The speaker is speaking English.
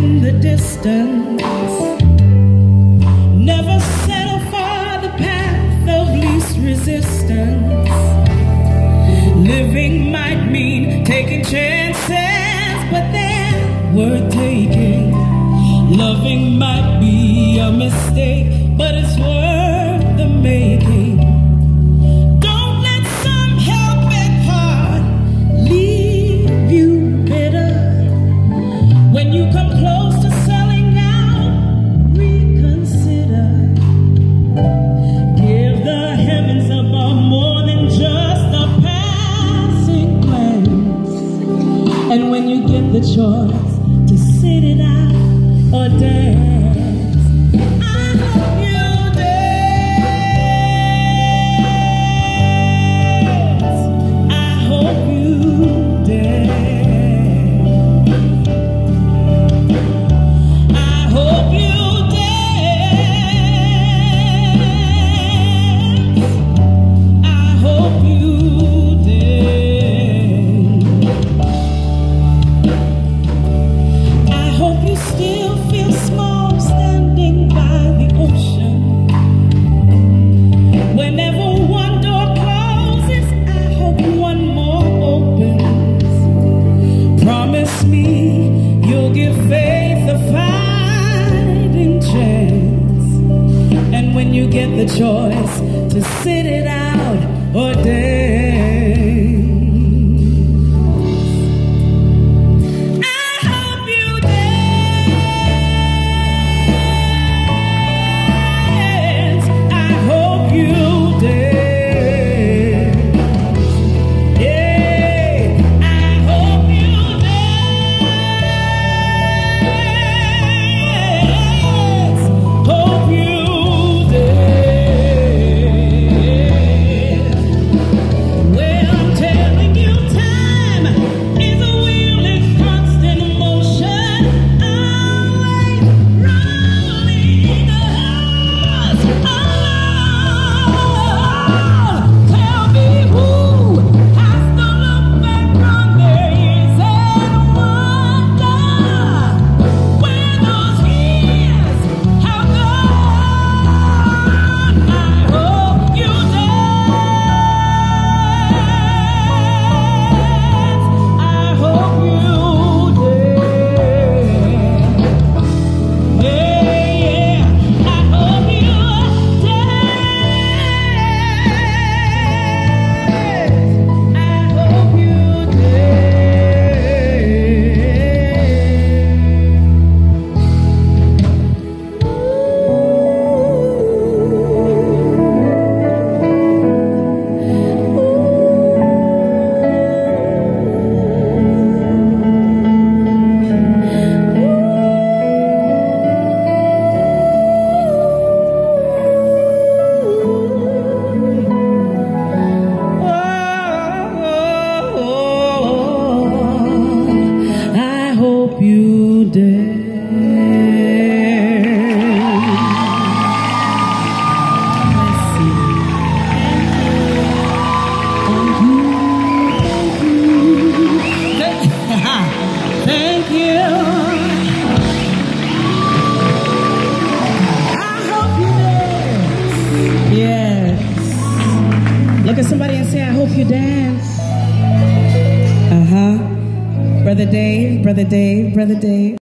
in the distance. Never settle for the path of least resistance. Living might mean taking chances, but they're worth taking. Loving might be a mistake, but it's worth the making. Don't let some helping heart leave you bitter. When you come close to selling out, reconsider. Give the heavens above more than just a passing glance. And when you get the choice to sit it out or dance, I hope you dance. I hope you dance. I hope you dance. I hope you dance. I hope you still feel small standing by the ocean. Whenever one door closes, I hope one more opens. Promise me you'll give faith a fighting chance. And when you get the choice to sit it out or dance, you Thank you. I hope you dance. Yes. Look at somebody and say, I hope you dance. Brother Dave, Brother Dave, Brother Dave.